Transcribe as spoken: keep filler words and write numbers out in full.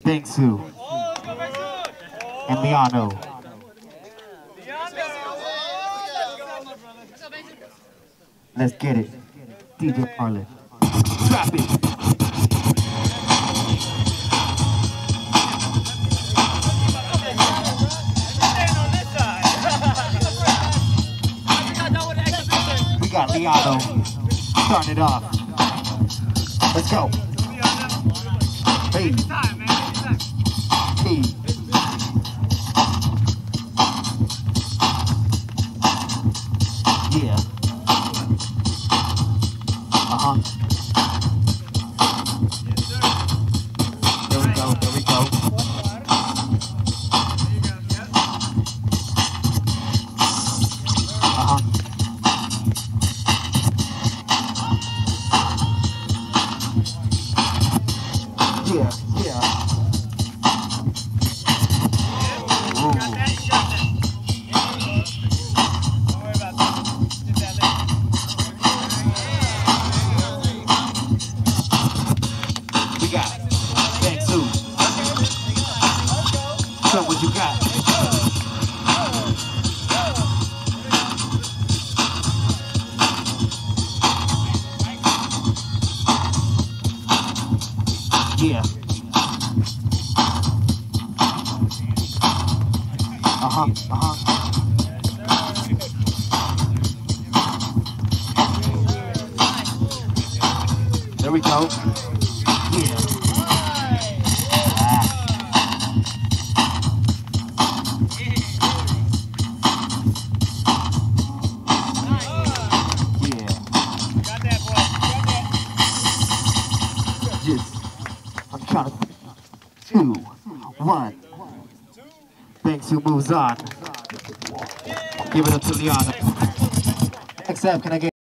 Bangsu and Liano. Let's get it. D J Parlin. Drop it. We got Liano. Starting it off. Let's go. Hey. Hey. Yeah. Uh-huh. There we go, there we go. Uh-huh. Yeah, yeah. Ooh. We got Bangsu. So what you got? Yeah. Uh-huh, uh-huh. There we go. Yeah. Ah. Yeah. Got that, boy. Got that. Just, I'm trying to. Two, one. Bangsu moves on. Give it up to Liano. Next up, can I get